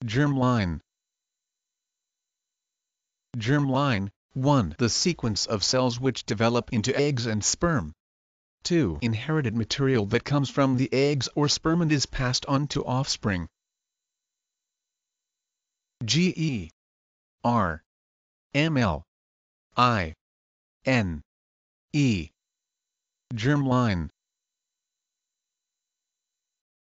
Germline. Germline. 1. The sequence of cells which develop into eggs and sperm. 2. Inherited material that comes from the eggs or sperm and is passed on to offspring. Germline. Germline.